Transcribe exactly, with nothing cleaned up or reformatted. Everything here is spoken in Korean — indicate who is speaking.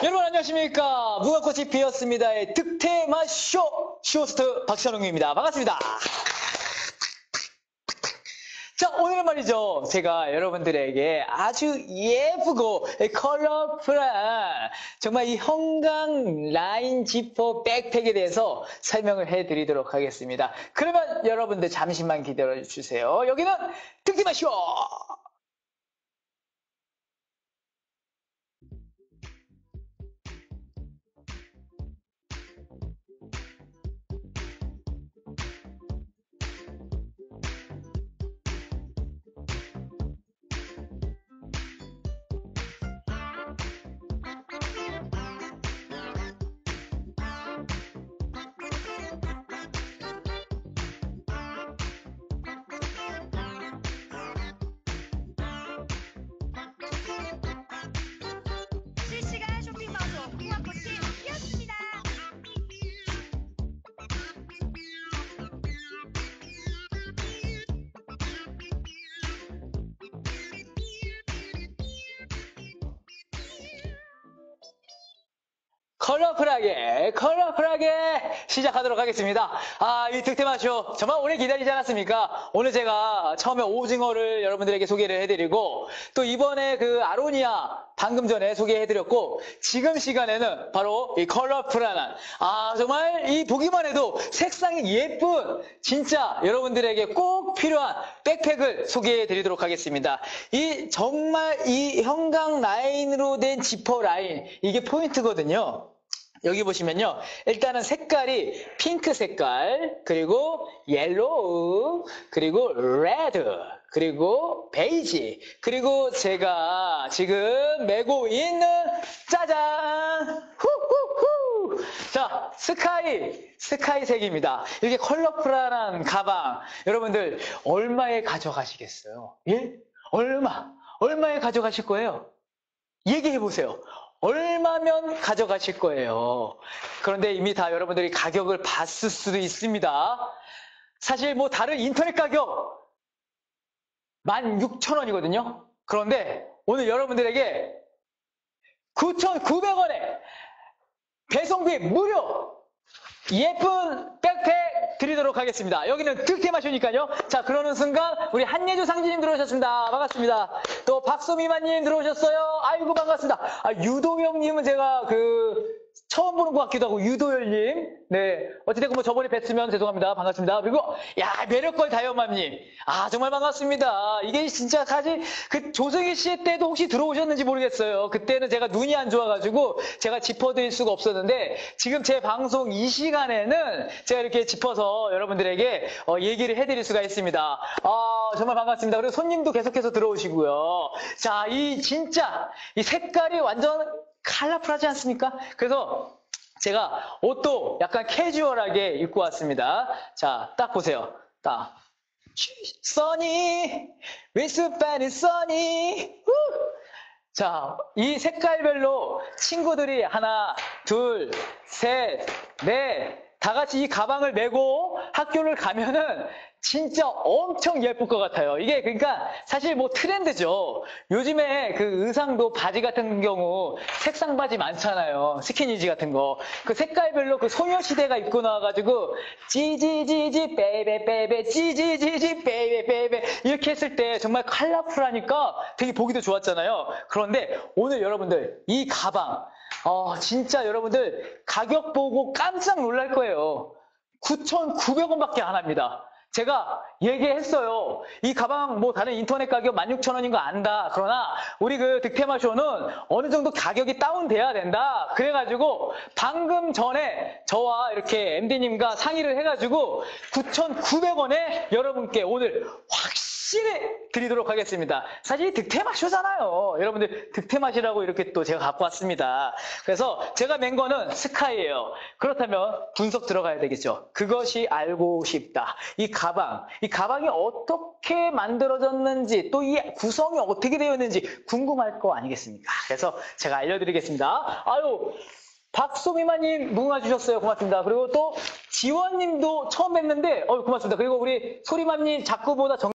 Speaker 1: 여러분 안녕하십니까. 무궁꽃이 피었습니다의 득테마 쇼 쇼호스트 박찬웅입니다. 반갑습니다. 자, 오늘은 말이죠. 제가 여러분들에게 아주 예쁘고 컬러풀한 정말 이 형광 라인 지퍼 백팩에 대해서 설명을 해드리도록 하겠습니다. 그러면 여러분들 잠시만 기다려 주세요. 여기는 득테마 쇼!
Speaker 2: 실시간 쇼핑 방송 무궁꽃이 피었습니다.
Speaker 1: 컬러풀하게 컬러풀하게 시작하도록 하겠습니다. 아, 이 득테마쇼 정말 오래 기다리지 않았습니까? 오늘 제가 처음에 오징어를 여러분들에게 소개를 해드리고 또 이번에 그 아로니아 방금 전에 소개해드렸고 지금 시간에는 바로 이 컬러풀한 아 정말 이 보기만 해도 색상이 예쁜 진짜 여러분들에게 꼭 필요한 백팩을 소개해드리도록 하겠습니다. 이 정말 이 형광 라인으로 된 지퍼 라인 이게 포인트거든요. 여기 보시면요. 일단은 색깔이 핑크 색깔, 그리고 옐로우, 그리고 레드, 그리고 베이지, 그리고 제가 지금 메고 있는 짜잔! 후후후! 자, 스카이, 스카이 색입니다. 이렇게 컬러풀한 가방, 여러분들 얼마에 가져가시겠어요? 예? 얼마? 얼마에 가져가실 거예요? 얘기해 보세요. 얼마면 가져가실 거예요? 그런데 이미 다 여러분들이 가격을 봤을 수도 있습니다. 사실 뭐 다른 인터넷 가격 만 육천 원이거든요. 그런데 오늘 여러분들에게 구천구백 원에 배송비 무료 예쁜 백팩 드리도록 하겠습니다. 여기는 득테마쇼니까요. 자, 그러는 순간 우리 한예주 상진님 들어오셨습니다. 반갑습니다. 또 박소미만님 들어오셨어요. 아이고 반갑습니다. 아, 유도영님은 제가 그 처음 보는 것 같기도 하고 유도열님. 네, 어찌됐건 뭐 저번에 뵀으면 죄송합니다. 반갑습니다. 그리고 야 매력걸 다이어맘님. 아 정말 반갑습니다. 이게 진짜 사실 그 조승희 씨 때도 혹시 들어오셨는지 모르겠어요. 그때는 제가 눈이 안 좋아가지고 제가 짚어드릴 수가 없었는데 지금 제 방송 이 시간에는 제가 이렇게 짚어서 여러분들에게 어, 얘기를 해드릴 수가 있습니다. 아 정말 반갑습니다. 그리고 손님도 계속해서 들어오시고요. 자, 이 진짜 이 색깔이 완전 컬러풀하지 않습니까? 그래서 제가 옷도 약간 캐주얼하게 입고 왔습니다. 자, 딱 보세요. 딱. 써니, 위스팬이 써니. 자, 이 색깔별로 친구들이 하나, 둘, 셋, 넷, 다 같이 이 가방을 메고 학교를 가면은 진짜 엄청 예쁠 것 같아요. 이게 그러니까 사실 뭐 트렌드죠. 요즘에 그 의상도 바지 같은 경우 색상 바지 많잖아요. 스키니지 같은 거. 그 색깔별로 그 소녀시대가 입고 나와가지고 찌지지지 베이베 베이베 찌지지지 베이베 베이베 이렇게 했을 때 정말 컬러풀하니까 되게 보기도 좋았잖아요. 그런데 오늘 여러분들 이 가방 어, 진짜 여러분들 가격 보고 깜짝 놀랄 거예요. 구천구백 원밖에 안 합니다. 제가 얘기했어요. 이 가방 뭐 다른 인터넷 가격 만 육천 원인 거 안다. 그러나 우리 그 득테마쇼는 어느 정도 가격이 다운돼야 된다. 그래가지고 방금 전에 저와 이렇게 엠디님과 상의를 해가지고 구천구백 원에 여러분께 오늘 확실히 드리도록 하겠습니다. 사실 득테마쇼잖아요. 여러분들 득테마시라고 이렇게 또 제가 갖고 왔습니다. 그래서 제가 맨 거는 스카이예요. 그렇다면 분석 들어가야 되겠죠. 그것이 알고 싶다. 이 가방, 이 가방이 어떻게 만들어졌는지 또 이 구성이 어떻게 되어 있는지 궁금할 거 아니겠습니까? 그래서 제가 알려드리겠습니다. 아유, 박소미마님 무궁화 주셨어요. 고맙습니다. 그리고 또 지원님도 처음 뵙는데 어 고맙습니다. 그리고 우리 소리맘님 자꾸보다 정